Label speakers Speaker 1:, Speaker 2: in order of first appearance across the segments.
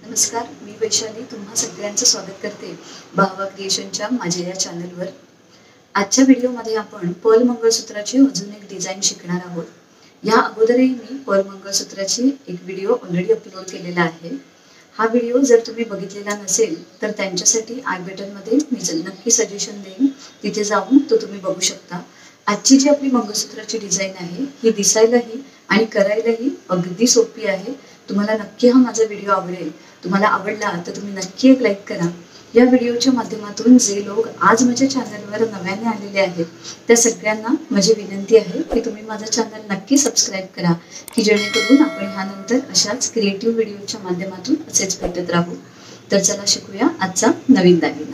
Speaker 1: नमस्कार, मी वैशाली तुम्हा सगळ्यांचं स्वागत करते भावा क्रिएशनच्या माझ्या या चॅनलवर। आजच्या व्हिडिओमध्ये आपण पर्ल मंगळसूत्राची अजून एक डिझाइन शिकणार आहोत। या अगोदरही मी पर्ल मंगळसूत्राची एक व्हिडिओ ऑलरेडी अपलोड केलेला आहे। हा व्हिडिओ जर तुम्ही बघितलेला नसेल तर त्यांच्यासाठी आय बटनमध्ये मी नक्की सजेशन देईन, तिथे जाऊन तो तुम्ही बघू शकता। आजची जी आपली मंगळसूत्राची डिझाइन आहे ही दिसायलाही आणि करायलाही अगदी सोपी आहे। तुम्हाला नक्की हा माझा व्हिडिओ आवडेल। तुम्हाला आवडला तर तुम्ही नक्की एक लाईक करा। या व्हिडिओच्या माध्यमातून जे लोक आज माझ्या चॅनलवर नव्याने आलेले आहेत त्या सगळ्यांना माझी विनंती आहे की तुम्ही माझा चॅनल नक्की सबस्क्राइब करा, की जेणेकरून आपण ह्यानंतर अशाच क्रिएटिव्ह व्हिडिओच्या माध्यमातून असेच भेटत राहू। तर चला शिकूया आजचा नवीन दागिना।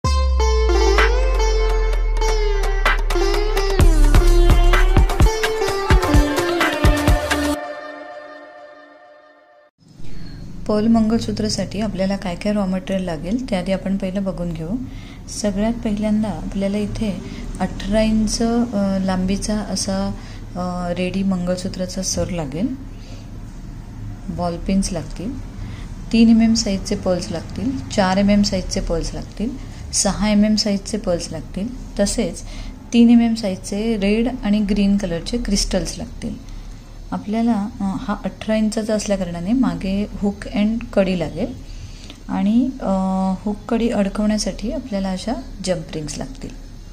Speaker 2: पर्ल मंगळसूत्रासाठी आपल्याला काय काय रॉ मटेरियल लागेल ते आधी आपण पहिलं बघून घेऊ। सगळ्यात पहिल्यांदा आपल्याला इथे 18 इंच लांबीचा असा रेडी मंगळसूत्राचा सर लागेल। बॉल पिन्स लागतील, 3 mm साईजचे पर्ल्स लागतील, 4 mm साईजचे पर्ल्स लागतील, 6 mm साईजचे पर्ल्स लागतील, तसेच 3 mm साईजचे रेड आणि ग्रीन कलरचे क्रिस्टल्स लागतील। आपल्याला हा 18 इंचाचा असल्या कारणाने मागे हुक एंड कडी लागेल आणि हुक कडी अडकवण्यासाठी आपल्याला अशा जंप रिंग्स लागतील।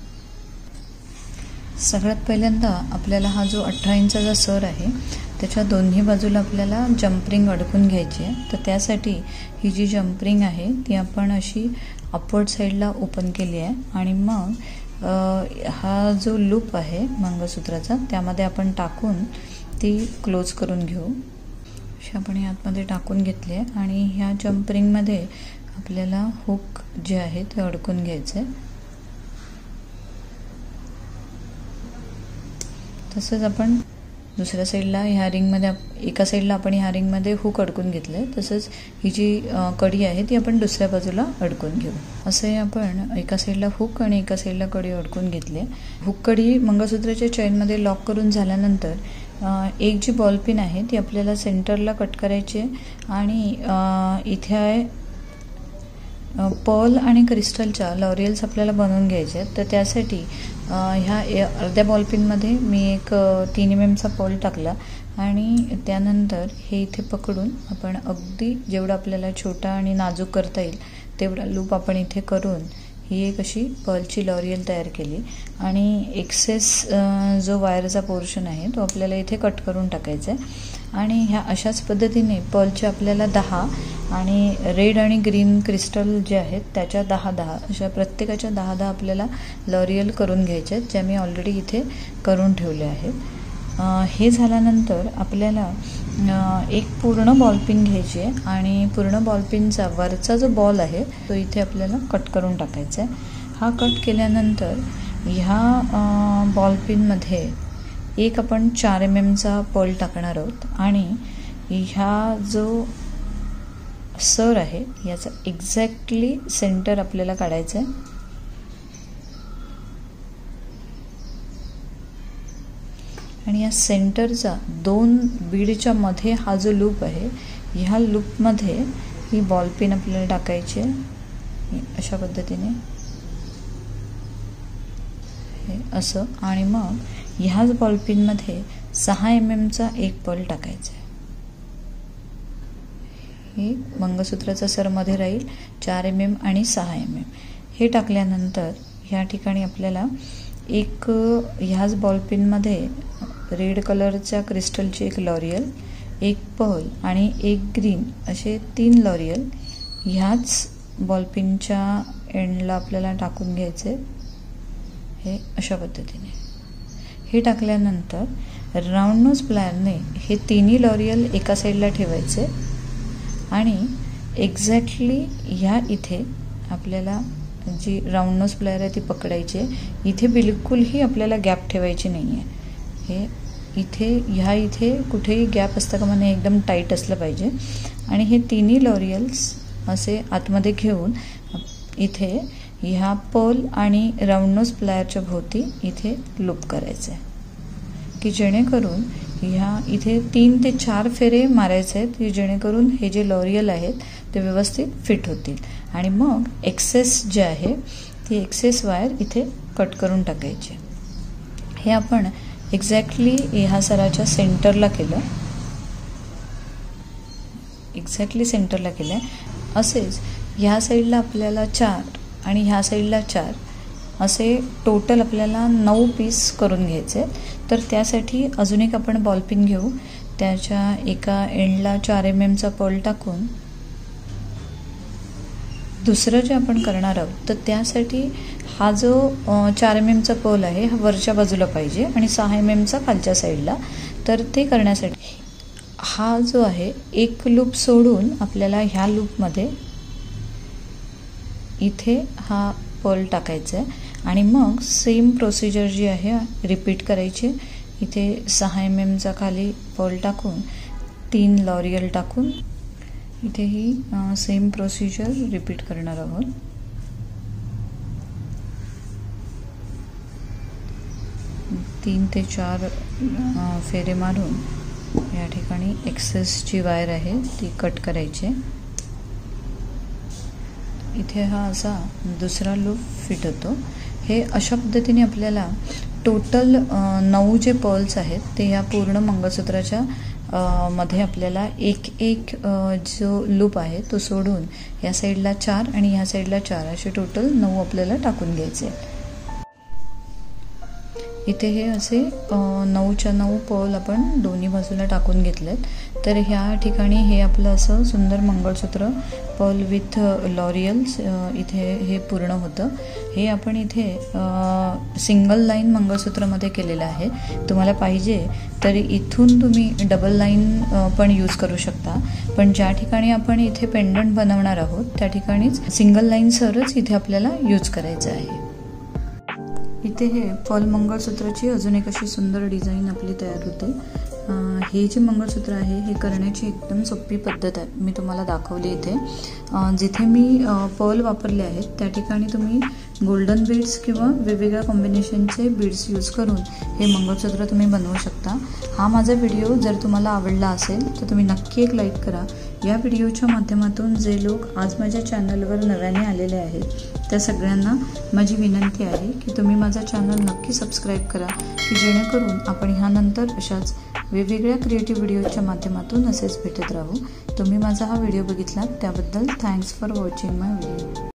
Speaker 2: सगळ्यात पहिल्यांदा आपल्याला हा जो 18 इंचाचा सर आहे त्याच्या दोन्ही बाजूला आपल्याला जंप रिंग अडकून घ्यायची आहे। तर त्यासाठी ही जी जंप रिंग आहे ती आपण अशी अपवर्ड साईडला ओपन केली आहे आणि मग हा जो लूप आहे मंगळसूत्राचा त्यामध्ये आपण टाकून ती क्लोज करून घेऊ। अशी आपण यामध्ये टाकून घेतली आहे आणि ह्या जंप रिंगमध्ये आपल्याला हुक जे आहे ते अडकून घ्यायचं आहे। तसंच आपण दुसऱ्या साईडला ह्या रिंगमध्ये एका साईडला आपण ह्या रिंगमध्ये हुक अडकून घेतलं आहे, तसंच ही जी कडी आहे ती आपण दुसऱ्या बाजूला अडकून घेऊ। असे आपण एका साईडला हुक आणि एका साईडला कडी अडकून घेतली आहे। हुक कडी मंगळसूत्राच्या चेनमध्ये लॉक करून झाल्यानंतर एक जी बॉल पिन आहे ती आपल्याला सेंटरला कट करायची आहे आणि इथे आहे पर्ल आणि क्रिस्टलच्या लॉरियल्स आपल्याला बनवून घ्यायचे आहेत। तर त्यासाठी ह्या अर्ध्या बॉल पिनमध्ये मी एक 3 mm चा पर्ल टाकला आणि त्यानंतर हे इथे पकडून आपण अगदी जेवढा आपल्याला छोटा आणि नाजूक करता येईल तेवढा लूप आपण इथे करून ही एक अशी पर्लची लॉरियल तयार केली आणि एक्सेस जो वायरचा पोर्शन आहे तो आपल्याला इथे कट करून टाकायचा आहे। आणि ह्या अशाच पद्धतीने पर्लचे आपल्याला 10 आणि रेड आणि ग्रीन क्रिस्टल जे आहेत त्याच्या 10-10 अशा प्रत्येकाच्या 10-10 आपल्याला लॉरियल करून घ्यायचे आहेत, ज्या मी ऑलरेडी इथे करून ठेवले आहेत। हे झाल्यानंतर आपल्याला एक पूर्ण बॉल पिन घ्यायची आहे आणि पूर्ण बॉल पिनचा वरचा जो बॉल आहे तो इथे आपल्याला कट करून टाकायचा आहे। हा कट केल्यानंतर ह्या बॉल पिनमध्ये एक आपण 4 mm चा पर्ल टाकणार आहोत आणि ह्या जो सर आहे याचा एक्झॅक्टली सेंटर आपल्याला काढायचा आहे आणि या सेंटरचा 2 बीडच्या मध्ये हा जो लूप आहे ह्या लूपमध्ये ही बॉल पिन आपल्याला टाकायची आहे अशा पद्धतीने हे असं। आणि मग ह्याच बॉल पिनमध्ये 6 mm चा एक पर्ल टाकायचा आहे। हे मंगळसूत्राचा सर मध्ये राहील 4 mm आणि 6 mm। हे टाकल्यानंतर ह्या ठिकाणी आपल्याला एक ह्याच बॉल पिनमध्ये रेड कलरच्या क्रिस्टलची एक लॉरियल, एक पर्ल आणि एक ग्रीन असे 3 लॉरियल ह्याच बॉल पिनच्या एंडला आपल्याला टाकून घ्यायचे हे अशा पद्धतीने। हे टाकल्यानंतर राऊंड नोज प्लायरने हे 3 लॉरियल एका साईडला ठेवायचे आणि एक्झॅक्टली ह्या इथे आपल्याला जी राऊंड नोज प्लायर आहे ती पकडायची आहे। इथे बिलकुलही आपल्याला गॅप ठेवायची नाही आहे। हे इथे कुठेही गॅप असता कामा नये, एकदम टाईट असलं पाहिजे। आणि हे 3 लॉरियल्स असे आतमध्ये घेऊन इथे ह्या पर्ल आणि राऊंड नोज प्लायरच्या भोवती इथे लूप करायचं आहे, की जेणेकरून ह्या इथे 3 ते 4 फेरे मारायचे आहेत की जेणेकरून हे जे लॉरियल आहेत ते व्यवस्थित फिट होतील. आणि मग एक्सेस जे आहे ती एक्सेस वायर इथे कट करून टाकायची. हे आपण एक्झॅक्टली ह्या सराच्या सेंटरला केलं, एक्झॅक्टली सेंटरला केलं आहे. असेच ह्या साईडला आपल्याला 4 आणि ह्या साईडला 4 असे टोटल आपल्याला 9 पीस करून घ्यायचे. तर त्यासाठी अजून एक आपण बॉल पिन घेऊ, त्याच्या एका एंडला 4 mm पर्ल टाकून दुसरं जे आपण करणार आहोत तर त्यासाठी हा जो 4 mm पर्ल आहे हा वरच्या बाजूला पाहिजे आणि 6 mm खालच्या साईडला. तर ते करण्यासाठी हा जो आहे एक लूप सोडून आपल्याला ह्या लूपमध्ये इथे हा पर्ल टाकायचा आहे आणि मग सेम प्रोसिजर जी आहे रिपीट करायची. इथे 6 mm खाली पर्ल टाकून 3 लॉरियल टाकून इथेही सेम प्रोसिजर रिपीट करणार आहोत. तीन ते 4 फेरे मारून या ठिकाणी एक्सेसची वायर आहे ती कट करायची. इथे हा असा दुसरा लूप फिट होतो. हे अशा पद्धतीने आपल्याला टोटल 9 जे पर्ल्स आहेत ते या पूर्ण मंगळसूत्राच्या मध्ये आपल्याला एक जो लूप आहे तो सोडून या साईडला 4 आणि ह्या साईडला 4 असे टोटल 9 आपल्याला टाकून घ्यायचे. इथे हे असे 9च्या 9 पर्ल आपण दोन्ही बाजूला टाकून घेतलेत. तर ह्या ठिकाणी हे आपलं असं सुंदर मंगळसूत्र पर्ल विथ लॉरियल्स इथे हे पूर्ण होतं. हे आपण इथे सिंगल लाईन मंगळसूत्रामध्ये केलेलं आहे. तुम्हाला पाहिजे तर इथून तुम्ही डबल लाईन पण यूज करू शकता, पण ज्या ठिकाणी आपण इथे पेंडंट बनवणार आहोत त्या ठिकाणीच सिंगल लाईनसरच इथे आपल्याला यूज करायचं आहे. इथे हे पर्ल मंगळसूत्राची अजून एक अशी सुंदर डिझाईन आपली तयार होते. हे जे मंगळसूत्र आहे हे करण्याची एकदम सोपी पद्धत आहे, मी तुम्हाला दाखवली इथे. जिथे मी पर्ल वापरले आहेत त्या ठिकाणी तुम्ही गोल्डन बीड्स किंवा वेगवेगळ्या कॉम्बिनेशनचे बीड्स यूज करून हे मंगळसूत्र तुम्ही बनवू शकता. हा माझा व्हिडिओ जर तुम्हाला आवडला असेल तर तुम्ही नक्की एक लाईक करा. या व्हिडिओच्या माध्यमातून जे लोक आज माझ्या चॅनलवर नव्याने आलेले आहेत त्या सगळ्यांना माझी विनंती आहे की तुम्ही माझा चॅनल नक्की सबस्क्राईब करा, की जेणेकरून आपण ह्यानंतर अशाच वेगवेगळ्या क्रिएटिव्ह व्हिडिओच्या माध्यमातून असेच भेटत राहू. तुम्ही माझा हा व्हिडिओ बघितलात त्याबद्दल thanks for watching my video.